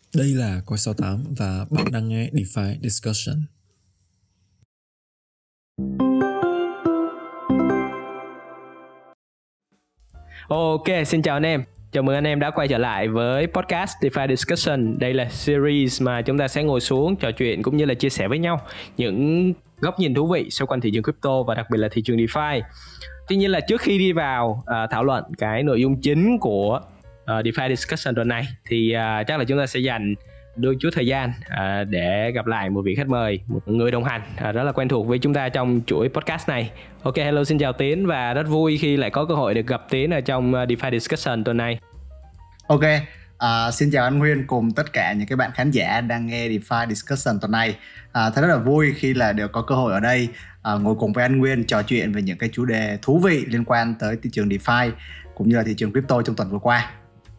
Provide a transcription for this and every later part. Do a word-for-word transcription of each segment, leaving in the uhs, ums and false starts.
Đây là Coi sáu tám và bạn đang nghe DeFi Discussion. Ok, xin chào anh em. Chào mừng anh em đã quay trở lại với podcast DeFi Discussion. Đây là series mà chúng ta sẽ ngồi xuống trò chuyện cũng như là chia sẻ với nhau những góc nhìn thú vị xoay quanh thị trường crypto và đặc biệt là thị trường DeFi. Tuy nhiên là trước khi đi vào uh, thảo luận cái nội dung chính của uh, DeFi Discussion tuần này thì uh, chắc là chúng ta sẽ dành đôi chút thời gian uh, để gặp lại một vị khách mời, một người đồng hành uh, rất là quen thuộc với chúng ta trong chuỗi podcast này. Ok, hello, xin chào Tiến và rất vui khi lại có cơ hội được gặp Tiến ở trong uh, DeFi Discussion tuần này. Ok, uh, xin chào anh Nguyên cùng tất cả những cái bạn khán giả đang nghe DeFi Discussion tuần này. Uh, thật rất là vui khi là được có cơ hội ở đây uh, ngồi cùng với anh Nguyên trò chuyện về những cái chủ đề thú vị liên quan tới thị trường DeFi cũng như là thị trường crypto trong tuần vừa qua.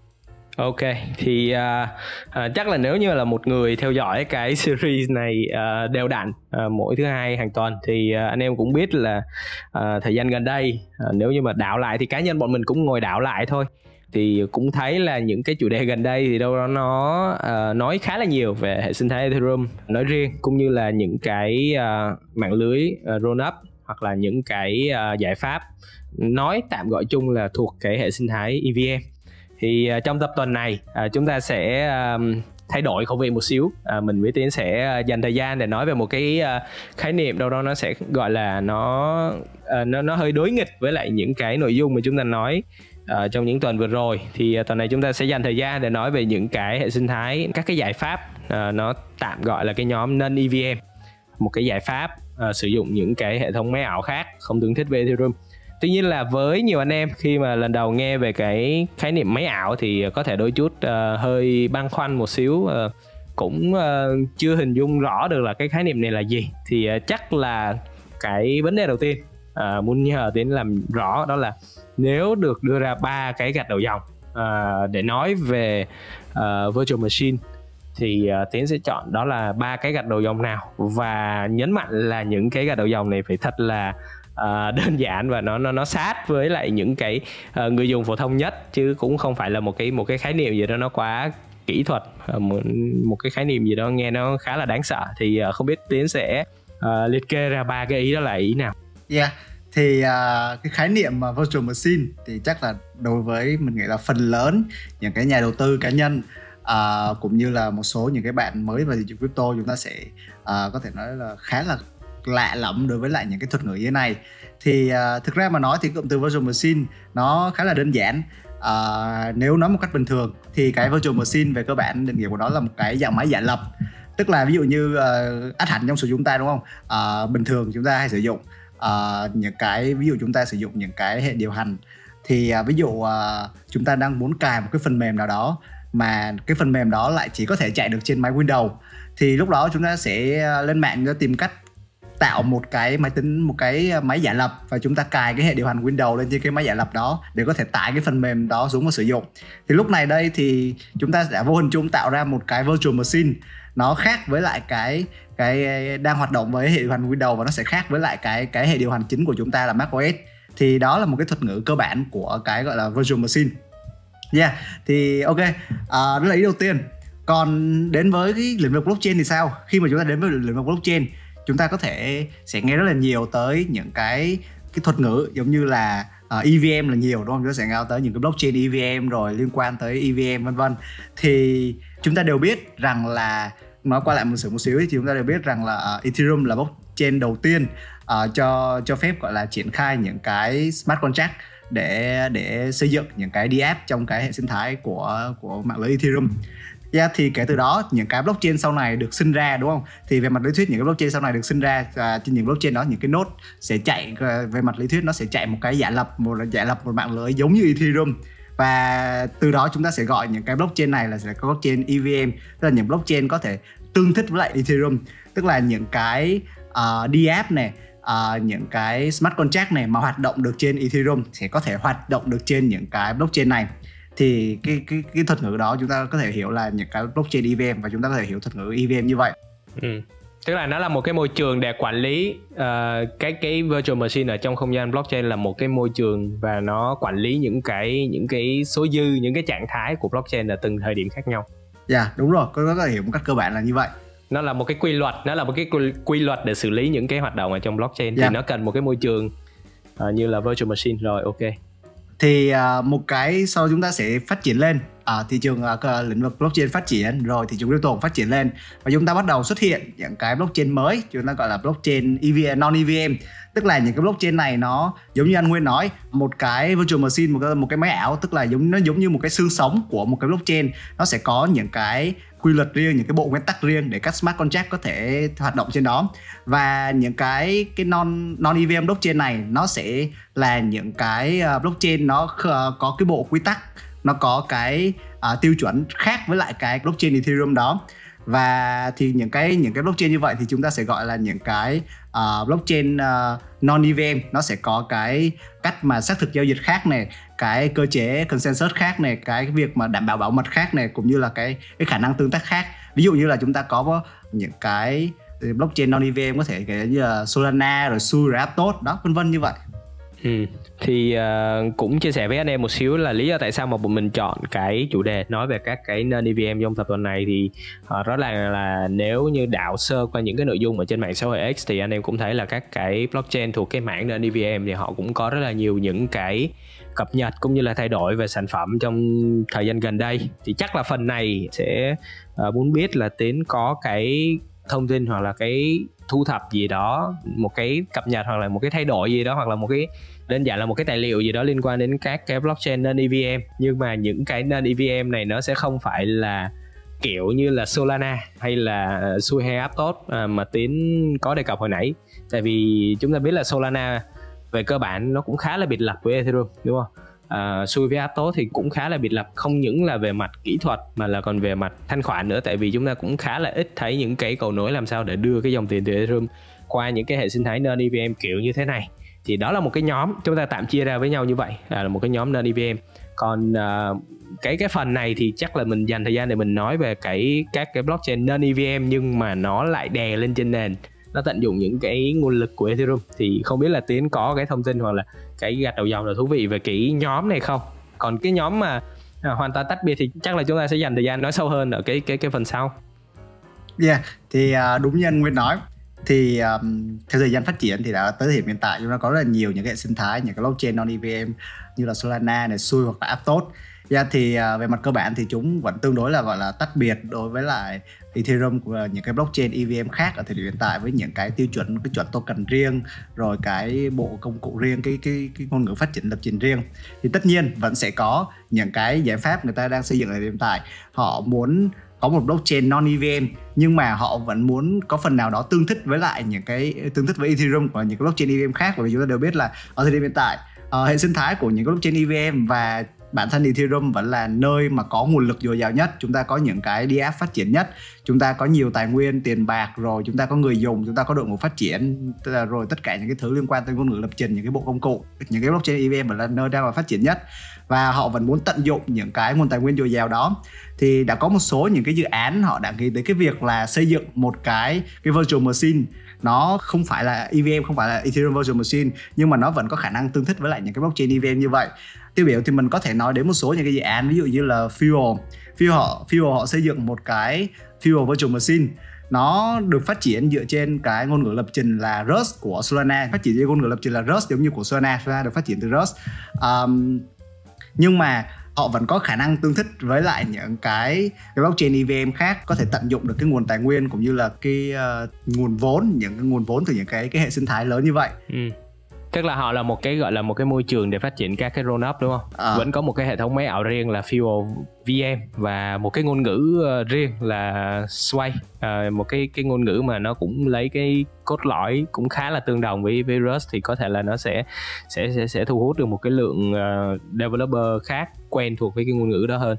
Ok, thì uh, uh, chắc là nếu như là một người theo dõi cái series này uh, đều đặn uh, mỗi thứ hai hàng tuần thì uh, anh em cũng biết là uh, thời gian gần đây uh, nếu như mà đảo lại thì cá nhân bọn mình cũng ngồi đảo lại thôi, thì cũng thấy là những cái chủ đề gần đây thì đâu đó nó uh, nói khá là nhiều về hệ sinh thái Ethereum nói riêng cũng như là những cái uh, mạng lưới uh, roll up hoặc là những cái uh, giải pháp nói tạm gọi chung là thuộc cái hệ sinh thái e vê em. Thì uh, trong tập tuần này uh, chúng ta sẽ uh, thay đổi khẩu vị một xíu. uh, Mình với Tiến sẽ uh, dành thời gian để nói về một cái uh, khái niệm đâu đó nó sẽ gọi là nó, uh, nó nó hơi đối nghịch với lại những cái nội dung mà chúng ta nói uh, trong những tuần vừa rồi. Thì uh, tuần này chúng ta sẽ dành thời gian để nói về những cái hệ sinh thái, các cái giải pháp uh, nó tạm gọi là cái nhóm non e vê em, một cái giải pháp uh, sử dụng những cái hệ thống máy ảo khác không tương thích với Ethereum. Tuy nhiên là với nhiều anh em khi mà lần đầu nghe về cái khái niệm máy ảo thì có thể đôi chút uh, hơi băn khoăn một xíu, uh, cũng uh, chưa hình dung rõ được là cái khái niệm này là gì. Thì uh, chắc là cái vấn đề đầu tiên uh, muốn nhờ Tiến làm rõ đó là nếu được đưa ra ba cái gạch đầu dòng uh, để nói về uh, virtual machine thì uh, Tiến sẽ chọn đó là ba cái gạch đầu dòng nào, và nhấn mạnh là những cái gạch đầu dòng này phải thật là Uh, đơn giản và nó nó nó sát với lại những cái uh, người dùng phổ thông nhất, chứ cũng không phải là một cái một cái khái niệm gì đó nó quá kỹ thuật, uh, một, một cái khái niệm gì đó nghe nó khá là đáng sợ. Thì uh, không biết Tiến sẽ uh, liệt kê ra ba cái ý đó là ý nào? Yeah, thì uh, cái khái niệm uh, virtual machine thì chắc là đối với mình nghĩ là phần lớn những cái nhà đầu tư cá nhân uh, cũng như là một số những cái bạn mới vào thị trường crypto, chúng ta sẽ uh, có thể nói là khá là lạ lẫm đối với lại những cái thuật ngữ như thế này. Thì uh, thực ra mà nói thì cụm từ virtual machine nó khá là đơn giản. Uh, nếu nói một cách bình thường thì cái virtual machine về cơ bản định nghĩa của nó là một cái dạng máy giả lập. Tức là ví dụ như uh, ắt hẳn trong sử dụng chúng ta, đúng không? Uh, bình thường chúng ta hay sử dụng uh, những cái, ví dụ chúng ta sử dụng những cái hệ điều hành. Thì uh, ví dụ uh, chúng ta đang muốn cài một cái phần mềm nào đó mà cái phần mềm đó lại chỉ có thể chạy được trên máy Windows, thì lúc đó chúng ta sẽ lên mạng để tìm cách tạo một cái máy tính, một cái máy giả lập, và chúng ta cài cái hệ điều hành Windows lên trên cái máy giả lập đó để có thể tải cái phần mềm đó xuống và sử dụng. Thì lúc này đây thì chúng ta đã vô hình chung tạo ra một cái virtual machine nó khác với lại cái cái đang hoạt động với hệ điều hành Windows, và nó sẽ khác với lại cái cái hệ điều hành chính của chúng ta là macOS. Thì đó là một cái thuật ngữ cơ bản của cái gọi là virtual machine. Yeah, thì ok, uh, đó là ý đầu tiên. Còn đến với cái lĩnh vực blockchain thì sao? Khi mà chúng ta đến với lĩnh vực blockchain, chúng ta có thể sẽ nghe rất là nhiều tới những cái cái thuật ngữ giống như là uh, e vê em là nhiều, đúng không? Chúng ta sẽ nghe tới những cái blockchain e vê em rồi liên quan tới e vê em vân vân. Thì chúng ta đều biết rằng là, nói qua lại một sự một xíu thì chúng ta đều biết rằng là uh, Ethereum là blockchain đầu tiên uh, cho cho phép gọi là triển khai những cái smart contract để để xây dựng những cái đê app trong cái hệ sinh thái của của mạng lưới Ethereum. Yeah, thì kể từ đó những cái blockchain sau này được sinh ra, đúng không? Thì về mặt lý thuyết những cái blockchain sau này được sinh ra, à, trên những blockchain đó những cái node sẽ chạy, về mặt lý thuyết nó sẽ chạy một cái giả lập, một giả lập một mạng lưới giống như Ethereum. Và từ đó chúng ta sẽ gọi những cái blockchain này là sẽ có blockchain e vê em, tức là những blockchain có thể tương thích với lại Ethereum, tức là những cái uh, đê app này, uh, những cái smart contract này mà hoạt động được trên Ethereum sẽ có thể hoạt động được trên những cái blockchain này. Thì cái, cái, cái thuật ngữ đó chúng ta có thể hiểu là những cái blockchain e vê em, và chúng ta có thể hiểu thuật ngữ e vê em như vậy. Ừ. Tức là nó là một cái môi trường để quản lý uh, cái cái virtual machine ở trong không gian blockchain, là một cái môi trường và nó quản lý những cái những cái số dư, những cái trạng thái của blockchain ở từng thời điểm khác nhau. Dạ yeah, đúng rồi, có thể hiểu một cách cơ bản là như vậy. Nó là một cái quy luật, nó là một cái quy, quy luật để xử lý những cái hoạt động ở trong blockchain. Yeah. Thì nó cần một cái môi trường uh, như là virtual machine. Rồi, ok. Thì uh, một cái sau chúng ta sẽ phát triển lên, uh, thị trường uh, lĩnh vực blockchain phát triển, rồi thị trường crypto cũng phát triển lên, và chúng ta bắt đầu xuất hiện những cái blockchain mới, chúng ta gọi là blockchain E V M, non-E V M. Tức là những cái blockchain này nó giống như anh Nguyên nói, một cái virtual machine, một cái, một cái máy ảo, tức là giống nó giống như một cái xương sống của một cái blockchain. Nó sẽ có những cái quy luật riêng, những cái bộ nguyên tắc riêng để các smart contract có thể hoạt động trên đó. Và những cái cái non non E V M blockchain này nó sẽ là những cái blockchain nó có cái bộ quy tắc, nó có cái uh, tiêu chuẩn khác với lại cái blockchain Ethereum đó. Và thì những cái những cái blockchain như vậy thì chúng ta sẽ gọi là những cái uh, blockchain uh, non E V M. Nó sẽ có cái cách mà xác thực giao dịch khác này, cái cơ chế consensus khác này, cái việc mà đảm bảo bảo mật khác này, cũng như là cái cái khả năng tương tác khác. Ví dụ như là chúng ta có những cái blockchain non E V M có thể kể như là Solana, rồi Sui, rồi Aptos đó, vân vân như vậy. Ừ. Thì uh, cũng chia sẻ với anh em một xíu là lý do tại sao mà bọn mình chọn cái chủ đề nói về các cái non E V M trong tập tuần này. Thì uh, rõ ràng là nếu như đảo sơ qua những cái nội dung ở trên mạng xã hội X thì anh em cũng thấy là các cái blockchain thuộc cái mảng non E V M thì họ cũng có rất là nhiều những cái cập nhật cũng như là thay đổi về sản phẩm trong thời gian gần đây. Thì chắc là phần này sẽ uh, muốn biết là Tiến có cái thông tin hoặc là cái thu thập gì đó, một cái cập nhật hoặc là một cái thay đổi gì đó, hoặc là một cái đơn giản là một cái tài liệu gì đó liên quan đến các cái blockchain non E V M. Nhưng mà những cái non E V M này nó sẽ không phải là kiểu như là Solana hay là Sui hay Aptos mà Tiến có đề cập hồi nãy. Tại vì chúng ta biết là Solana về cơ bản nó cũng khá là biệt lập với Ethereum, đúng không? Uh, Sui với Aptos thì cũng khá là biệt lập, không những là về mặt kỹ thuật mà là còn về mặt thanh khoản nữa. Tại vì chúng ta cũng khá là ít thấy những cái cầu nối làm sao để đưa cái dòng tiền từ Ethereum qua những cái hệ sinh thái non E V M kiểu như thế này. Thì đó là một cái nhóm, chúng ta tạm chia ra với nhau như vậy, là một cái nhóm non E V M. Còn uh, cái cái phần này thì chắc là mình dành thời gian để mình nói về cái các cái blockchain non E V M nhưng mà nó lại đè lên trên nền, nó tận dụng những cái nguồn lực của Ethereum. Thì không biết là Tiến có cái thông tin hoặc là cái gạch đầu dòng nào thú vị về cái nhóm này không? Còn cái nhóm mà à, hoàn toàn tách biệt thì chắc là chúng ta sẽ dành thời gian nói sâu hơn ở cái cái cái phần sau. Yeah, thì uh, đúng như anh Nguyên nói, thì um, theo thời gian phát triển thì đã tới thời điểm hiện tại chúng ta có rất là nhiều những cái hệ sinh thái, những cái blockchain non E V M như là Solana này, Sui hoặc là Aptos. Yeah, thì uh, về mặt cơ bản thì chúng vẫn tương đối là gọi là tách biệt đối với lại Ethereum của những cái blockchain E V M khác ở thời điểm hiện tại, với những cái tiêu chuẩn, cái chuẩn token riêng, rồi cái bộ công cụ riêng, cái cái cái ngôn ngữ phát triển lập trình riêng. Thì tất nhiên vẫn sẽ có những cái giải pháp người ta đang xây dựng ở thời điểm hiện tại, họ muốn có một blockchain non E V M nhưng mà họ vẫn muốn có phần nào đó tương thích với lại những cái tương thích với Ethereum và những cái blockchain E V M khác. Bởi vì chúng ta đều biết là ở thời điểm hiện tại uh, hệ sinh thái của những cái blockchain E V M và bản thân Ethereum vẫn là nơi mà có nguồn lực dồi dào nhất. Chúng ta có những cái đê ép phát triển nhất, chúng ta có nhiều tài nguyên, tiền bạc, rồi chúng ta có người dùng, chúng ta có đội ngũ phát triển, rồi tất cả những cái thứ liên quan tới ngôn ngữ lập trình, những cái bộ công cụ, những cái blockchain E V M vẫn là nơi đang là phát triển nhất. Và họ vẫn muốn tận dụng những cái nguồn tài nguyên dồi dào đó. Thì đã có một số những cái dự án họ đã nghĩ tới cái việc là xây dựng một cái cái virtual machine. Nó không phải là E V M, không phải là Ethereum Virtual Machine, nhưng mà nó vẫn có khả năng tương thích với lại những cái blockchain E V M như vậy. Tiêu biểu thì mình có thể nói đến một số những cái dự án, ví dụ như là Fuel. Fuel họ, Fuel họ xây dựng một cái Fuel Virtual Machine. Nó được phát triển dựa trên cái ngôn ngữ lập trình là Rust của Solana. Phát triển trên ngôn ngữ lập trình là Rust giống như của Solana, Solana được phát triển từ Rust. Um, nhưng mà họ vẫn có khả năng tương thích với lại những cái, cái blockchain E V M khác, có thể tận dụng được cái nguồn tài nguyên cũng như là cái uh, nguồn vốn, những cái nguồn vốn từ những cái cái hệ sinh thái lớn như vậy. Ừ. Tức là họ là một cái gọi là một cái môi trường để phát triển các cái roll up, đúng không? À. Vẫn có một cái hệ thống máy ảo riêng là Fuel vê em và một cái ngôn ngữ riêng là Sway, à, một cái cái ngôn ngữ mà nó cũng lấy cái cốt lõi cũng khá là tương đồng với với Rust, thì có thể là nó sẽ sẽ sẽ sẽ thu hút được một cái lượng uh, developer khác quen thuộc với cái ngôn ngữ đó hơn.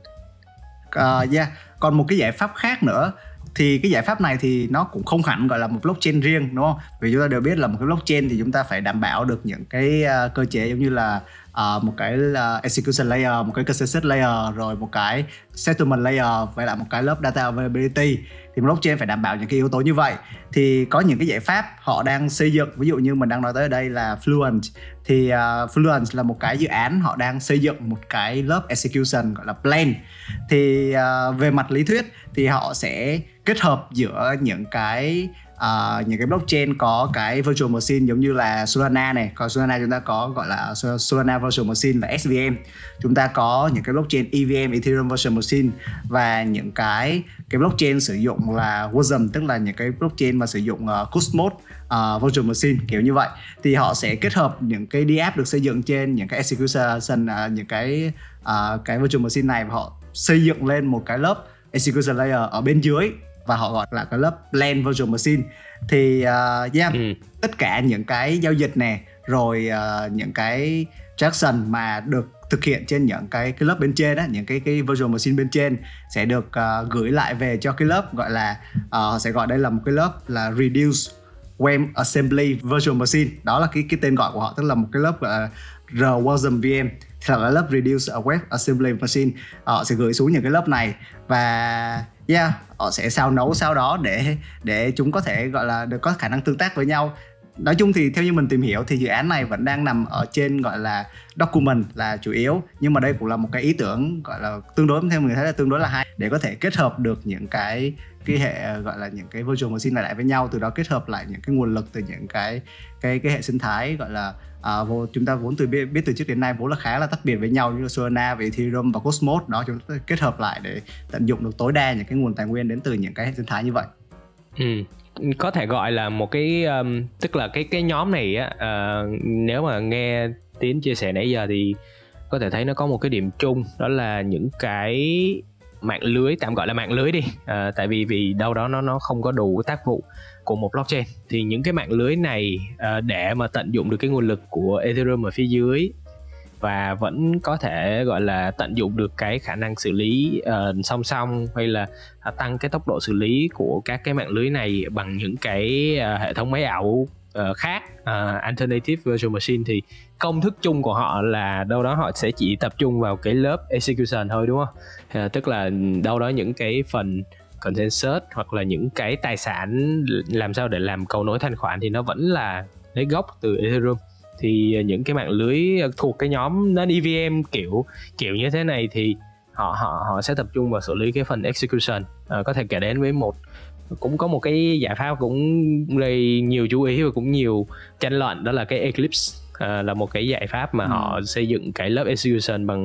Uh, yeah. Còn một cái giải pháp khác nữa, thì cái giải pháp này thì nó cũng không hẳn gọi là một blockchain riêng, đúng không? Vì chúng ta đều biết là một cái blockchain thì chúng ta phải đảm bảo được những cái uh, cơ chế giống như là uh, một cái uh, execution layer, một cái consensus layer, rồi một cái settlement layer, với lại một cái lớp data availability. Thì blockchain phải đảm bảo những cái yếu tố như vậy. Thì có những cái giải pháp họ đang xây dựng, ví dụ như mình đang nói tới ở đây là Fluent. Thì uh, Fluent là một cái dự án họ đang xây dựng một cái lớp execution gọi là Plan. Thì uh, về mặt lý thuyết thì họ sẽ kết hợp giữa những cái Uh, những cái blockchain có cái virtual machine giống như là Solana này. Còn Solana chúng ta có gọi là Solana Virtual Machine là S V M. Chúng ta có những cái blockchain E V M, Ethereum Virtual Machine, và những cái cái blockchain sử dụng là W A S M, tức là những cái blockchain mà sử dụng uh, Cosmos uh, Virtual Machine kiểu như vậy. Thì họ sẽ kết hợp những cái đê app được xây dựng trên những cái execution, uh, những cái uh, cái virtual machine này, và họ xây dựng lên một cái lớp execution layer ở bên dưới, và họ gọi là cái lớp Plan Virtual Machine. Thì uh, yeah, ừ. tất cả những cái giao dịch này, rồi uh, những cái transaction mà được thực hiện trên những cái cái lớp bên trên á, những cái cái virtual machine bên trên sẽ được uh, gửi lại về cho cái lớp gọi là uh, họ sẽ gọi đây là một cái lớp là Reduced Web Assembly Virtual Machine. Đó là cái cái tên gọi của họ, tức là một cái lớp gọi là R W A S M V M, thì là cái lớp Reduced Web Assembly Machine. Họ sẽ gửi xuống những cái lớp này, và yeah, họ sẽ sao nấu sau đó để để chúng có thể gọi là được có khả năng tương tác với nhau. Nói chung thì theo như mình tìm hiểu thì dự án này vẫn đang nằm ở trên gọi là document là chủ yếu, nhưng mà đây cũng là một cái ý tưởng gọi là tương đối, theo mình thấy là tương đối là hay, để có thể kết hợp được những cái cái hệ gọi là những cái virtual machine này lại với nhau, từ đó kết hợp lại những cái nguồn lực từ những cái cái cái hệ sinh thái gọi là à, vô, chúng ta vốn từ biết, biết từ trước đến nay vốn là khá là tách biệt với nhau, như là Solana, về Ethereum và Cosmos. Đó, chúng ta kết hợp lại để tận dụng được tối đa những cái nguồn tài nguyên đến từ những cái hệ sinh thái như vậy. Ừ. Có thể gọi là một cái um, tức là cái cái nhóm này á, uh, nếu mà nghe Tiến chia sẻ nãy giờ thì có thể thấy nó có một cái điểm chung, đó là những cái mạng lưới, tạm gọi là mạng lưới đi, uh, tại vì vì đâu đó nó nó không có đủ tác vụ của một blockchain, thì những cái mạng lưới này uh, để mà tận dụng được cái nguồn lực của Ethereum ở phía dưới và vẫn có thể gọi là tận dụng được cái khả năng xử lý uh, song song, hay là uh, tăng cái tốc độ xử lý của các cái mạng lưới này bằng những cái uh, hệ thống máy ảo uh, khác, uh, alternative virtual machine, thì công thức chung của họ là đâu đó họ sẽ chỉ tập trung vào cái lớp execution thôi, đúng không? Uh, tức là đâu đó những cái phần consensus hoặc là những cái tài sản làm sao để làm cầu nối thanh khoản thì nó vẫn là lấy gốc từ Ethereum. Thì những cái mạng lưới thuộc cái nhóm non E V M kiểu kiểu như thế này thì họ họ họ sẽ tập trung vào xử lý cái phần execution. À, có thể kể đến với một cũng có một cái giải pháp cũng gây nhiều chú ý và cũng nhiều tranh luận, đó là cái Eclipse. À, là một cái giải pháp mà ừ. họ xây dựng cái lớp execution bằng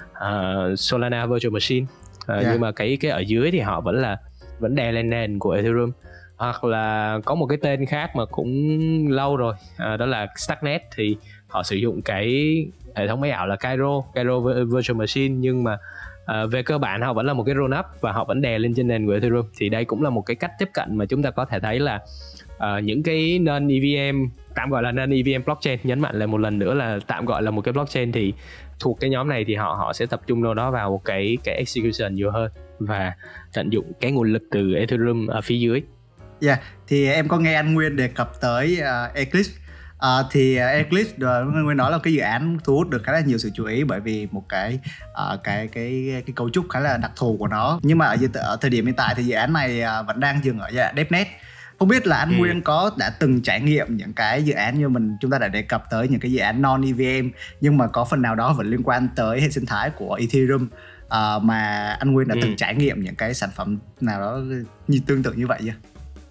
uh, Solana Virtual Machine. À, yeah. Nhưng mà cái cái ở dưới thì họ vẫn là vẫn đè lên nền của Ethereum. Hoặc là có một cái tên khác mà cũng lâu rồi, à, đó là Starknet, thì họ sử dụng cái hệ thống máy ảo là Cairo, Cairo Virtual Machine, nhưng mà à, về cơ bản họ vẫn là một cái roll up và họ vẫn đè lên trên nền của Ethereum. Thì đây cũng là một cái cách tiếp cận mà chúng ta có thể thấy là à, những cái non E V M, tạm gọi là non E V M blockchain, nhấn mạnh lại một lần nữa là tạm gọi là một cái blockchain, thì thuộc cái nhóm này thì họ họ sẽ tập trung đâu đó vào một cái cái execution nhiều hơn và tận dụng cái nguồn lực từ Ethereum ở phía dưới. Yeah, thì em có nghe anh Nguyên đề cập tới uh, Eclipse. Uh, thì uh, Eclipse uh, Nguyên nói là cái dự án thu hút được khá là nhiều sự chú ý bởi vì một cái uh, cái cái cái cấu trúc khá là đặc thù của nó. Nhưng mà ở, ở thời điểm hiện tại thì dự án này uh, vẫn đang dừng ở giai đoạn DevNet. Không biết là anh ừ. Nguyên có đã từng trải nghiệm những cái dự án như mình chúng ta đã đề cập tới những cái dự án non E V M, nhưng mà có phần nào đó vẫn liên quan tới hệ sinh thái của Ethereum, uh, mà anh Nguyên đã ừ. từng trải nghiệm những cái sản phẩm nào đó như tương tự như vậy chưa?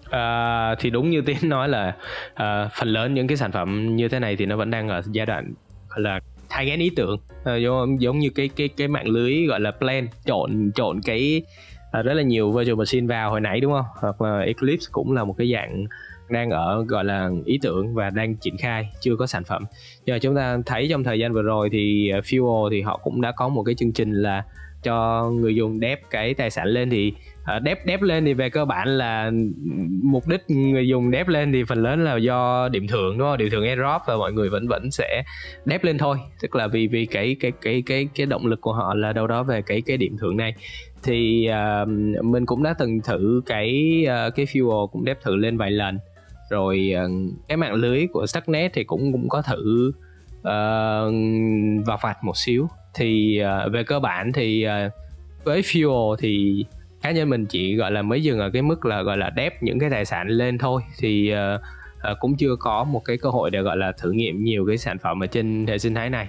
Uh, thì đúng như Tiến nói là uh, phần lớn những cái sản phẩm như thế này thì nó vẫn đang ở giai đoạn gọi là thai nghén ý tưởng, uh, giống, giống như cái cái cái mạng lưới gọi là Plan, trộn trộn cái uh, rất là nhiều virtual machine vào hồi nãy, đúng không? Hoặc là Eclipse cũng là một cái dạng đang ở gọi là ý tưởng và đang triển khai, chưa có sản phẩm. Nhưng mà chúng ta thấy trong thời gian vừa rồi thì uh, Fuel thì họ cũng đã có một cái chương trình là cho người dùng đép cái tài sản lên. Thì uh, đép đép lên thì về cơ bản là mục đích người dùng đép lên thì phần lớn là do điểm thưởng, đúng không? Điểm thưởng airdrop, và mọi người vẫn vẫn sẽ đép lên thôi, tức là vì vì cái cái cái cái cái động lực của họ là đâu đó về cái cái điểm thưởng này. Thì uh, mình cũng đã từng thử cái uh, cái Fuel cũng đép thử lên vài lần rồi. Uh, cái mạng lưới của Starknet thì cũng cũng có thử uh, vào vặt một xíu. Thì uh, về cơ bản thì uh, với Fuel thì cá nhân mình chỉ gọi là mới dừng ở cái mức là gọi là đép những cái tài sản lên thôi. Thì uh, uh, cũng chưa có một cái cơ hội để gọi là thử nghiệm nhiều cái sản phẩm ở trên hệ sinh thái này.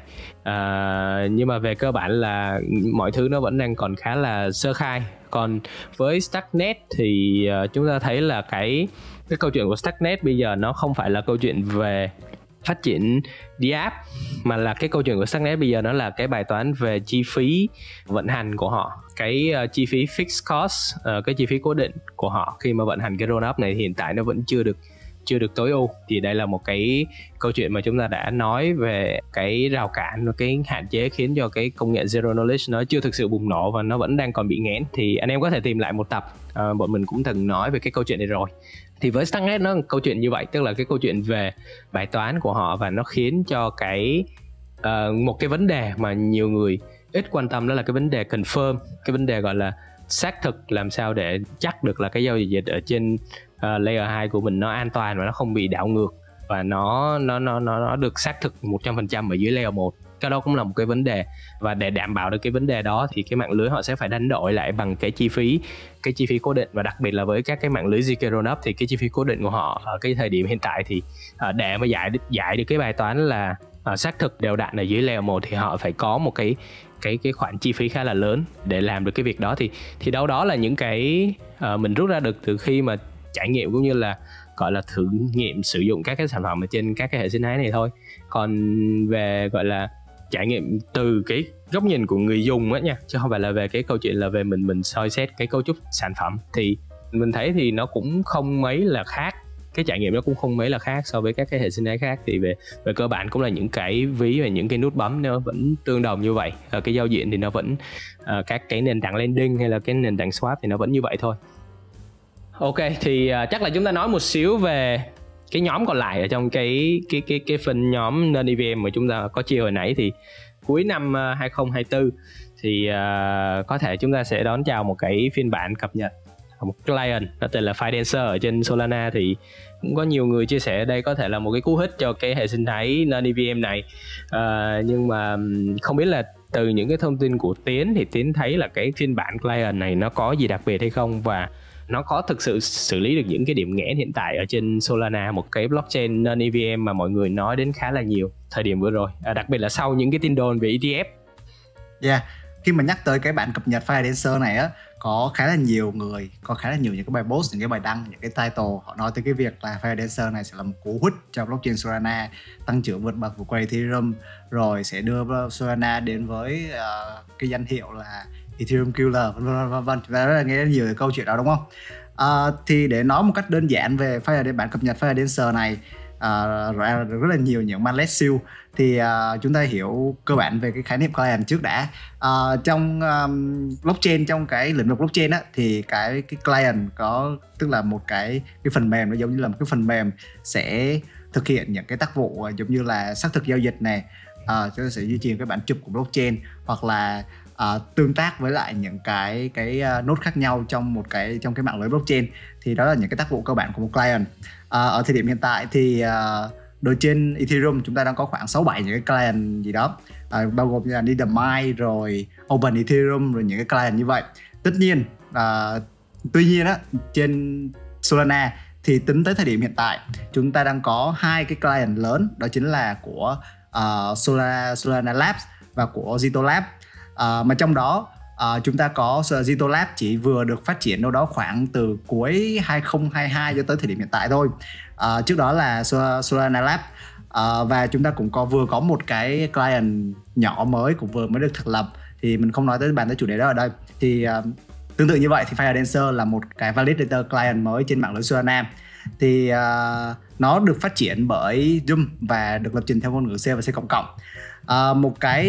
Uh, nhưng mà về cơ bản là mọi thứ nó vẫn đang còn khá là sơ khai. Còn với Starknet thì uh, chúng ta thấy là cái cái câu chuyện của Starknet bây giờ nó không phải là câu chuyện về phát triển DApp, mà là cái câu chuyện của Starknet bây giờ nó là cái bài toán về chi phí vận hành của họ, cái uh, chi phí fixed cost, uh, cái chi phí cố định của họ khi mà vận hành cái rollup này hiện tại nó vẫn chưa được chưa được tối ưu. Thì đây là một cái câu chuyện mà chúng ta đã nói về cái rào cản và cái hạn chế khiến cho cái công nghệ Zero Knowledge nó chưa thực sự bùng nổ và nó vẫn đang còn bị nghẽn. Thì anh em có thể tìm lại một tập, uh, bọn mình cũng từng nói về cái câu chuyện này rồi. Thì với Starknet nó là câu chuyện như vậy, tức là cái câu chuyện về bài toán của họ, và nó khiến cho cái uh, một cái vấn đề mà nhiều người ít quan tâm, đó là cái vấn đề confirm, cái vấn đề gọi là xác thực, làm sao để chắc được là cái giao dịch ở trên uh, layer hai của mình nó an toàn và nó không bị đảo ngược, và nó nó nó nó nó được xác thực một trăm phần trăm ở dưới layer một. Cái đó cũng là một cái vấn đề, và để đảm bảo được cái vấn đề đó thì cái mạng lưới họ sẽ phải đánh đổi lại bằng cái chi phí cái chi phí cố định. Và đặc biệt là với các cái mạng lưới zê ca rollup thì cái chi phí cố định của họ ở cái thời điểm hiện tại thì uh, để mà giải giải được cái bài toán là uh, xác thực đều đặn ở dưới layer một thì họ phải có một cái cái cái khoản chi phí khá là lớn để làm được cái việc đó. Thì thì đâu đó là những cái uh, mình rút ra được từ khi mà trải nghiệm cũng như là gọi là thử nghiệm sử dụng các cái sản phẩm ở trên các cái hệ sinh thái này thôi. Còn về gọi là trải nghiệm từ cái góc nhìn của người dùng á nha, chứ không phải là về cái câu chuyện là về mình mình soi xét cái cấu trúc sản phẩm, thì mình thấy thì nó cũng không mấy là khác, cái trải nghiệm nó cũng không mấy là khác so với các cái hệ sinh thái khác. Thì về về cơ bản cũng là những cái ví và những cái nút bấm nó vẫn tương đồng như vậy. Ở cái giao diện thì nó vẫn uh, các cái nền tảng lending hay là cái nền tảng swap thì nó vẫn như vậy thôi. Ok, thì uh, chắc là chúng ta nói một xíu về cái nhóm còn lại ở trong cái cái cái cái phần nhóm Learn e vê em mà chúng ta có chia hồi nãy. Thì cuối năm uh, hai không hai tư thì uh, có thể chúng ta sẽ đón chào một cái phiên bản cập nhật, một client nó tên là Fidancer ở trên Solana. Thì cũng có nhiều người chia sẻ ở đây có thể là một cái cú hích cho cái hệ sinh thái Learn e vê em này. Uh, nhưng mà không biết là từ những cái thông tin của Tiến thì Tiến thấy là cái phiên bản client này nó có gì đặc biệt hay không, và nó có thực sự xử lý được những cái điểm nghẽn hiện tại ở trên Solana, một cái blockchain Learn e vê em mà mọi người nói đến khá là nhiều thời điểm vừa rồi, à, đặc biệt là sau những cái tin đồn về e tê ép. Yeah, khi mà nhắc tới cái bản cập nhật Fidancer này á, có khá là nhiều người, có khá là nhiều những cái bài post, những cái bài đăng, những cái title họ nói tới cái việc là Fidancer này sẽ là một cú hích cho blockchain Solana, tăng trưởng vượt bậc vượt qua Ethereum, rồi sẽ đưa Solana đến với uh, cái danh hiệu là Ethereum Killer, vân vân vân vân. Và rất là nghe nhiều câu chuyện đó đúng không? À, thì để nói một cách đơn giản về bản cập nhật Fidancer này, à, ra rất là nhiều những mainnet siêu, thì à, chúng ta hiểu cơ bản về cái khái niệm client trước đã. À, trong um, blockchain, trong cái lĩnh vực blockchain á, thì cái cái client có tức là một cái cái phần mềm, nó giống như là một cái phần mềm sẽ thực hiện những cái tác vụ giống như là xác thực giao dịch này, à, chúng ta sẽ duy trì cái bản chụp của blockchain, hoặc là Uh, tương tác với lại những cái cái uh, node khác nhau trong một cái trong cái mạng lưới blockchain. Thì đó là những cái tác vụ cơ bản của một client. Uh, ở thời điểm hiện tại thì uh, đối trên Ethereum chúng ta đang có khoảng sáu bảy những cái client gì đó, uh, bao gồm như là Needmine, rồi Open Ethereum, rồi những cái client như vậy. Tất nhiên uh, tuy nhiên á, trên Solana thì tính tới thời điểm hiện tại chúng ta đang có hai cái client lớn, đó chính là của uh, Solana, Solana Labs và của Zito Lab. Uh, mà trong đó uh, chúng ta có Zito Lab chỉ vừa được phát triển đâu đó khoảng từ cuối hai không hai hai cho tới thời điểm hiện tại thôi. Uh, trước đó là Solana Lab, uh, và chúng ta cũng có vừa có một cái client nhỏ mới cũng vừa mới được thành lập, thì mình không nói tới bàn tới chủ đề đó ở đây. Thì uh, tương tự như vậy thì Fidancer là một cái validator client mới trên mạng lưới Solana. Thì uh, nó được phát triển bởi Zoom và được lập trình theo ngôn ngữ C và C cộng cộng. Uh, một cái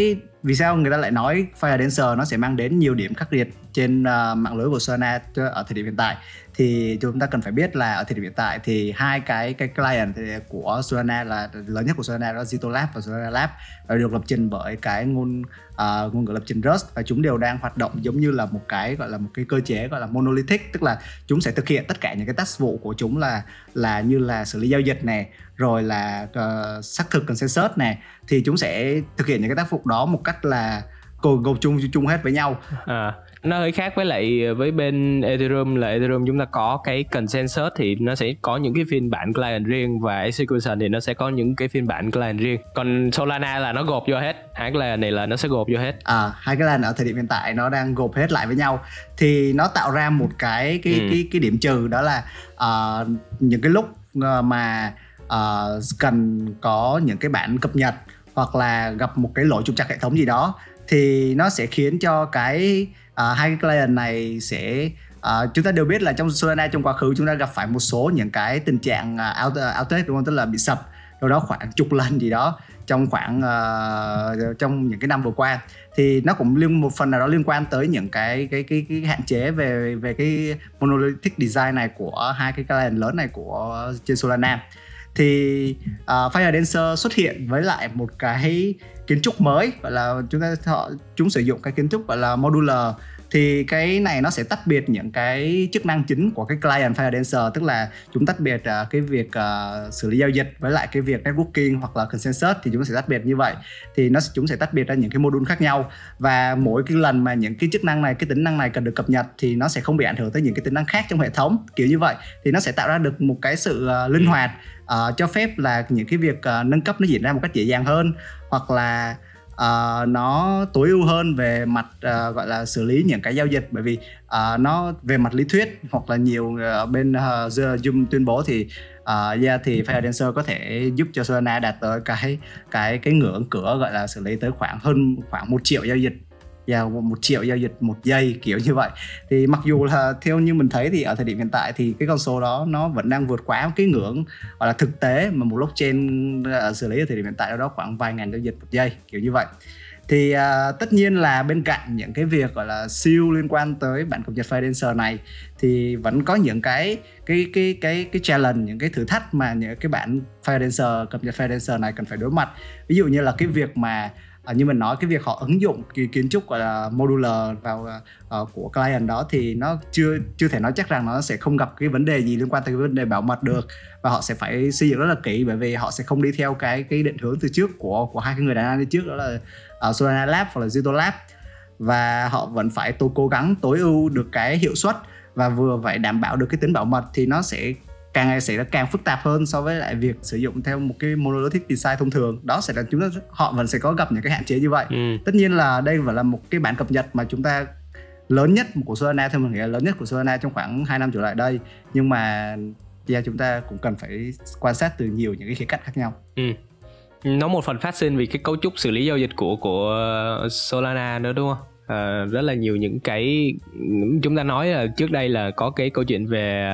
vì sao người ta lại nói Fire Dancer nó sẽ mang đến nhiều điểm khác biệt trên uh, mạng lưới của Solana ở thời điểm hiện tại. Thì chúng ta cần phải biết là ở thời điểm hiện tại thì hai cái cái client của Solana là lớn nhất của Solana, đó là Zito Lab và Solana Lab, và được lập trình bởi cái ngôn uh, ngôn ngữ lập trình Rust, và chúng đều đang hoạt động giống như là một cái gọi là một cái cơ chế gọi là monolithic, tức là chúng sẽ thực hiện tất cả những cái task vụ của chúng là là như là xử lý giao dịch này, rồi là uh, xác thực consensus này, thì chúng sẽ thực hiện những cái tác vụ đó một cách là gộp chung chung hết với nhau. À, nó hơi khác với lại với bên Ethereum là Ethereum chúng ta có cái consensus thì nó sẽ có những cái phiên bản client riêng, và execution thì nó sẽ có những cái phiên bản client riêng. Còn Solana là nó gộp vô hết, hai cái client này là nó sẽ gộp vô hết. À, hai cái client ở thời điểm hiện tại nó đang gộp hết lại với nhau, thì nó tạo ra một cái cái ừ. cái cái điểm trừ, đó là uh, những cái lúc mà uh, cần có những cái bản cập nhật hoặc là gặp một cái lỗi trục trặc hệ thống gì đó, thì nó sẽ khiến cho cái uh, hai cái client này sẽ uh, chúng ta đều biết là trong Solana trong quá khứ chúng ta gặp phải một số những cái tình trạng uh, outage, đúng không? Tức là bị sập đâu đó khoảng chục lần gì đó trong khoảng uh, trong những cái năm vừa qua, thì nó cũng liên một phần nào đó liên quan tới những cái cái cái cái hạn chế về về cái monolithic design này của hai cái client lớn này của trên Solana. Thì uh, Fire Dancer xuất hiện với lại một cái kiến trúc mới, gọi là chúng ta họ, chúng sử dụng cái kiến trúc gọi là modular. Thì cái này nó sẽ tách biệt những cái chức năng chính của cái client Fire Dancer, tức là chúng tách biệt uh, cái việc uh, xử lý giao dịch với lại cái việc networking hoặc là consensus, thì chúng sẽ tách biệt như vậy. Thì nó chúng sẽ tách biệt ra những cái module khác nhau, và mỗi cái lần mà những cái chức năng này, cái tính năng này cần được cập nhật thì nó sẽ không bị ảnh hưởng tới những cái tính năng khác trong hệ thống, kiểu như vậy. Thì nó sẽ tạo ra được một cái sự uh, linh hoạt, uh, cho phép là những cái việc uh, nâng cấp nó diễn ra một cách dễ dàng hơn, hoặc là Uh, nó tối ưu hơn về mặt uh, gọi là xử lý những cái giao dịch, bởi vì uh, nó về mặt lý thuyết hoặc là nhiều uh, bên uh, Zoom tuyên bố thì uh, yeah, thì Fire Dancer có thể giúp cho Solana đạt tới cái cái cái ngưỡng cửa gọi là xử lý tới khoảng hơn khoảng một triệu giao dịch. Yeah, một triệu giao dịch một giây, kiểu như vậy. Thì mặc dù là theo như mình thấy thì ở thời điểm hiện tại thì cái con số đó nó vẫn đang vượt quá cái ngưỡng gọi là thực tế mà một blockchain uh, xử lý ở thời điểm hiện tại, đó đó khoảng vài ngàn giao dịch một giây, kiểu như vậy. Thì uh, tất nhiên là bên cạnh những cái việc gọi là siêu liên quan tới bản cập nhật Fire Dancer này, thì vẫn có những cái cái cái cái cái challenge, những cái thử thách mà những cái bản Fire Dancer cập nhật Fire Dancer này cần phải đối mặt. Ví dụ như là cái việc mà À, như mình nói, cái việc họ ứng dụng cái kiến trúc gọi là modular vào uh, của client đó, thì nó chưa chưa thể nói chắc rằng nó sẽ không gặp cái vấn đề gì liên quan tới cái vấn đề bảo mật được, và họ sẽ phải xây dựng rất là kỹ, bởi vì họ sẽ không đi theo cái cái định hướng từ trước của của hai cái người đàn anh đi trước, đó là uh, Solana Lab hoặc là Zito Lab, và họ vẫn phải tối cố gắng tối ưu được cái hiệu suất và vừa phải đảm bảo được cái tính bảo mật, thì nó sẽ càng ngày sẽ càng phức tạp hơn so với lại việc sử dụng theo một cái monolithic design thông thường. Đó sẽ là chúng ta họ vẫn sẽ có gặp những cái hạn chế như vậy. Ừ. Tất nhiên là đây vẫn là một cái bản cập nhật mà chúng ta lớn nhất của Solana, theo mình nghĩ là lớn nhất của Solana trong khoảng hai năm trở lại đây, nhưng mà yeah, chúng ta cũng cần phải quan sát từ nhiều những cái khía cạnh khác nhau. Ừ. Nó một phần phát sinh vì cái cấu trúc xử lý giao dịch của của Solana nữa, đúng không? À, rất là nhiều những cái chúng ta nói là trước đây là có cái câu chuyện về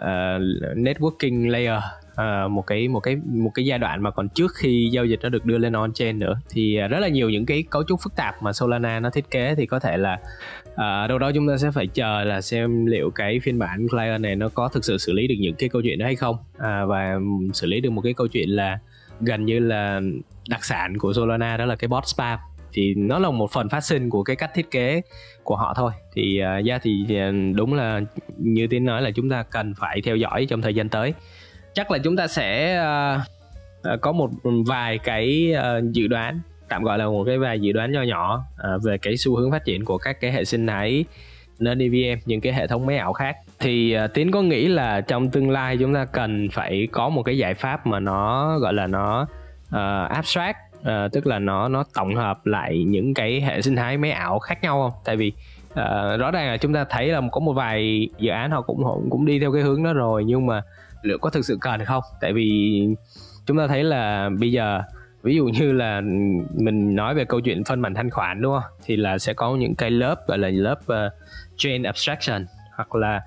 uh, networking layer, uh, một cái một cái một cái giai đoạn mà còn trước khi giao dịch nó được đưa lên on chain nữa, thì uh, rất là nhiều những cái cấu trúc phức tạp mà Solana nó thiết kế, thì có thể là uh, đâu đó chúng ta sẽ phải chờ là xem liệu cái phiên bản client này nó có thực sự xử lý được những cái câu chuyện đó hay không, uh, và xử lý được một cái câu chuyện là gần như là đặc sản của Solana, đó là cái bot spam. Thì nó là một phần phát sinh của cái cách thiết kế của họ thôi. Thì uh, yeah, thì uh, đúng là như Tiến nói là chúng ta cần phải theo dõi trong thời gian tới. Chắc là chúng ta sẽ uh, uh, có một vài cái uh, dự đoán, tạm gọi là một cái vài dự đoán nho nhỏ uh, về cái xu hướng phát triển của các cái hệ sinh thái nền e vê em, những cái hệ thống máy ảo khác. Thì uh, Tiến có nghĩ là trong tương lai chúng ta cần phải có một cái giải pháp mà nó gọi là nó uh, abstract, Uh, tức là nó nó tổng hợp lại những cái hệ sinh thái máy ảo khác nhau không? Tại vì uh, rõ ràng là chúng ta thấy là có một vài dự án họ cũng họ cũng đi theo cái hướng đó rồi, nhưng mà liệu có thực sự cần không? Tại vì chúng ta thấy là bây giờ ví dụ như là mình nói về câu chuyện phân mảnh thanh khoản, đúng không? Thì là sẽ có những cái lớp gọi là lớp uh, chain abstraction, hoặc là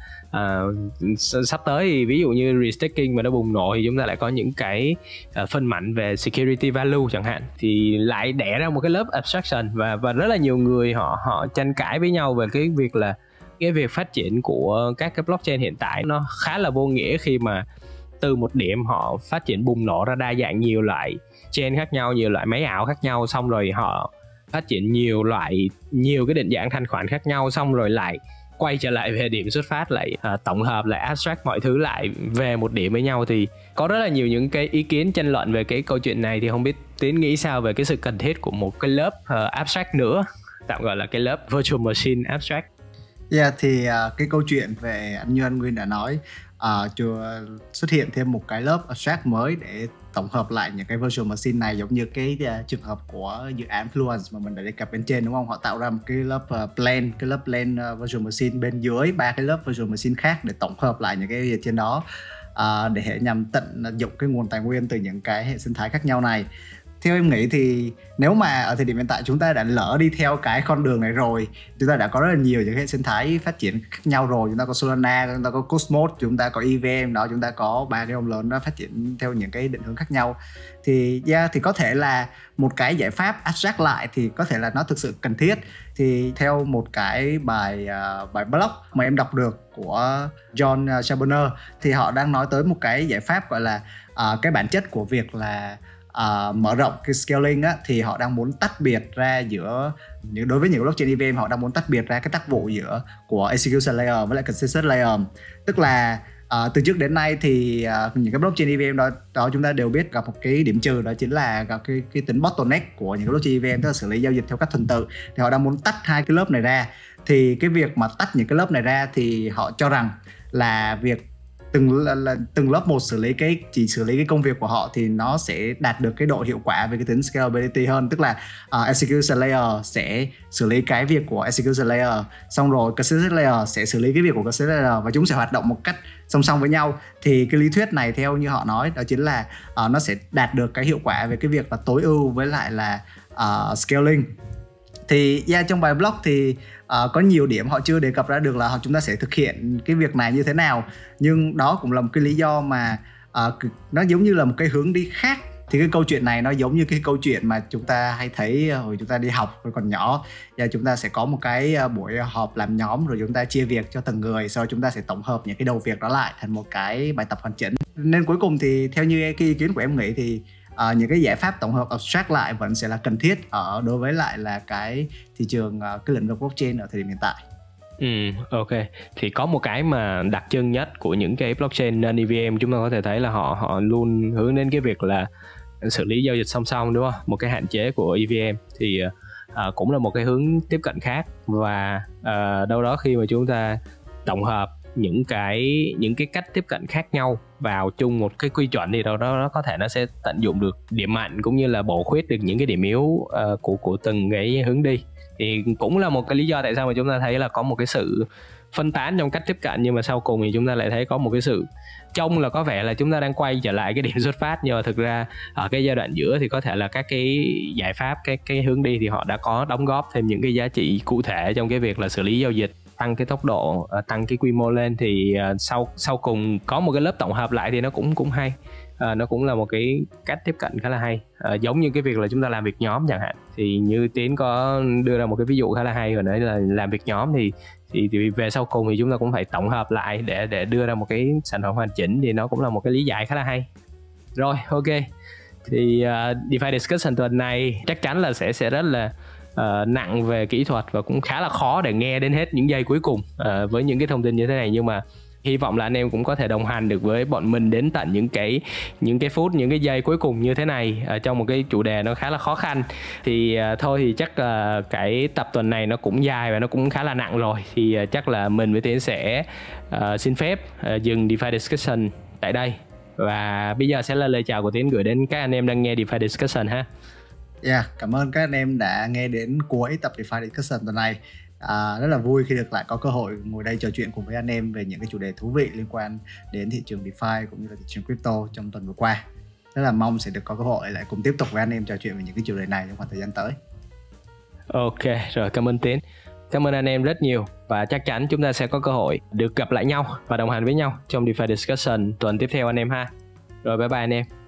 uh, sắp tới thì ví dụ như restaking mà nó bùng nổ thì chúng ta lại có những cái uh, phân mảnh về security value chẳng hạn, thì lại đẻ ra một cái lớp abstraction, và và rất là nhiều người họ họ tranh cãi với nhau về cái việc là cái việc phát triển của các cái blockchain hiện tại nó khá là vô nghĩa, khi mà từ một điểm họ phát triển bùng nổ ra đa dạng nhiều loại chain khác nhau, nhiều loại máy ảo khác nhau, xong rồi họ phát triển nhiều loại, nhiều cái định dạng thanh khoản khác nhau, xong rồi lại quay trở lại về điểm xuất phát, lại à, tổng hợp lại abstract mọi thứ lại về một điểm với nhau. Thì có rất là nhiều những cái ý kiến tranh luận về cái câu chuyện này, thì không biết Tiến nghĩ sao về cái sự cần thiết của một cái lớp uh, abstract nữa, tạm gọi là cái lớp virtual machine abstract. Yeah, thì uh, cái câu chuyện về anh như anh Nguyên đã nói, uh, chưa xuất hiện thêm một cái lớp abstract mới để tổng hợp lại những cái virtual machine này, giống như cái uh, trường hợp của dự án Fluence mà mình đã đề cập bên trên, đúng không? Họ tạo ra một cái lớp uh, plan, cái lớp plan uh, virtual machine bên dưới ba cái lớp virtual machine khác để tổng hợp lại những cái gì trên đó, uh, để nhằm tận dụng cái nguồn tài nguyên từ những cái hệ sinh thái khác nhau này. Theo em nghĩ thì nếu mà ở thời điểm hiện tại chúng ta đã lỡ đi theo cái con đường này rồi, chúng ta đã có rất là nhiều những hệ sinh thái phát triển khác nhau rồi. Chúng ta có Solana, chúng ta có Cosmos, chúng ta có e vê em đó, chúng ta có ba cái ông lớn đó phát triển theo những cái định hướng khác nhau. Thì yeah, thì có thể là một cái giải pháp abstract lại thì có thể là nó thực sự cần thiết. Thì theo một cái bài uh, bài blog mà em đọc được của John Charbonneau, thì họ đang nói tới một cái giải pháp gọi là uh, cái bản chất của việc là Uh, mở rộng cái scaling á, thì họ đang muốn tách biệt ra giữa những, đối với những blockchain e vê em, họ đang muốn tách biệt ra cái tác vụ giữa của execution layer với lại consensus layer. Tức là uh, từ trước đến nay thì uh, những cái blockchain e vê em đó, đó chúng ta đều biết gặp một cái điểm trừ, đó chính là gặp cái, cái tính bottleneck của những cái blockchain e vê em, tức là xử lý giao dịch theo cách tuần tự. Thì họ đang muốn tách hai cái lớp này ra. Thì cái việc mà tách những cái lớp này ra thì họ cho rằng là việc từng là, là từng lớp một xử lý cái chỉ xử lý cái công việc của họ thì nó sẽ đạt được cái độ hiệu quả về cái tính scalability hơn. Tức là uh, execution layer sẽ xử lý cái việc của execution layer, xong rồi consensus layer sẽ xử lý cái việc của consensus layer, và chúng sẽ hoạt động một cách song song với nhau. Thì cái lý thuyết này theo như họ nói đó chính là uh, nó sẽ đạt được cái hiệu quả về cái việc là tối ưu với lại là uh, scaling. Thì yeah, trong bài blog thì uh, có nhiều điểm họ chưa đề cập ra được là chúng ta sẽ thực hiện cái việc này như thế nào. Nhưng đó cũng là một cái lý do mà uh, nó giống như là một cái hướng đi khác. Thì cái câu chuyện này nó giống như cái câu chuyện mà chúng ta hay thấy hồi chúng ta đi học rồi còn nhỏ. Và chúng ta sẽ có một cái buổi họp làm nhóm, rồi chúng ta chia việc cho từng người, sau đó chúng ta sẽ tổng hợp những cái đầu việc đó lại thành một cái bài tập hoàn chỉnh. Nên cuối cùng thì theo như cái ý kiến của em nghĩ thì Uh, những cái giải pháp tổng hợp abstract lại vẫn sẽ là cần thiết ở đối với lại là cái thị trường, uh, cái lĩnh vực blockchain ở thời điểm hiện tại. Ừ, ok. Thì có một cái mà đặc trưng nhất của những cái blockchain non e vê em chúng ta có thể thấy là họ họ luôn hướng đến cái việc là xử lý giao dịch song song, đúng không? Một cái hạn chế của e vê em thì uh, cũng là một cái hướng tiếp cận khác, và uh, đâu đó khi mà chúng ta tổng hợp những cái những cái cách tiếp cận khác nhau vào chung một cái quy chuẩn thì đâu đó nó có thể nó sẽ tận dụng được điểm mạnh cũng như là bổ khuyết được những cái điểm yếu uh, của của từng cái hướng đi. Thì cũng là một cái lý do tại sao mà chúng ta thấy là có một cái sự phân tán trong cách tiếp cận, nhưng mà sau cùng thì chúng ta lại thấy có một cái sự trông là có vẻ là chúng ta đang quay trở lại cái điểm xuất phát, nhưng mà thực ra ở cái giai đoạn giữa thì có thể là các cái giải pháp, cái cái hướng đi thì họ đã có đóng góp thêm những cái giá trị cụ thể trong cái việc là xử lý giao dịch, tăng cái tốc độ, tăng cái quy mô lên. Thì sau sau cùng có một cái lớp tổng hợp lại thì nó cũng cũng hay. À, nó cũng là một cái cách tiếp cận khá là hay, à, giống như cái việc là chúng ta làm việc nhóm chẳng hạn. Thì như Tiến có đưa ra một cái ví dụ khá là hay hồi nãy là làm việc nhóm thì thì, thì về sau cùng thì chúng ta cũng phải tổng hợp lại để để đưa ra một cái sản phẩm hoàn chỉnh, thì nó cũng là một cái lý giải khá là hay. Rồi, ok. Thì uh, DeFi Discussion tuần này chắc chắn là sẽ sẽ rất là uh, nặng về kỹ thuật và cũng khá là khó để nghe đến hết những giây cuối cùng uh, với những cái thông tin như thế này, nhưng mà hy vọng là anh em cũng có thể đồng hành được với bọn mình đến tận những cái những cái phút, những cái giây cuối cùng như thế này ở trong một cái chủ đề nó khá là khó khăn. Thì uh, thôi thì chắc là uh, cái tập tuần này nó cũng dài và nó cũng khá là nặng rồi, thì uh, chắc là mình với Tiến sẽ uh, xin phép uh, dừng DeFi Discussion tại đây. Và bây giờ sẽ là lời chào của Tiến gửi đến các anh em đang nghe DeFi Discussion ha. Yeah, cảm ơn các anh em đã nghe đến cuối tập DeFi Discussion tuần này. À, rất là vui khi được lại có cơ hội ngồi đây trò chuyện cùng với anh em về những cái chủ đề thú vị liên quan đến thị trường DeFi cũng như là thị trường crypto trong tuần vừa qua. Rất là mong sẽ được có cơ hội lại cùng tiếp tục với anh em trò chuyện về những cái chủ đề này trong khoảng thời gian tới. Ok, rồi cảm ơn Tiến. Cảm ơn anh em rất nhiều và chắc chắn chúng ta sẽ có cơ hội được gặp lại nhau và đồng hành với nhau trong DeFi Discussion tuần tiếp theo anh em ha. Rồi bye bye anh em.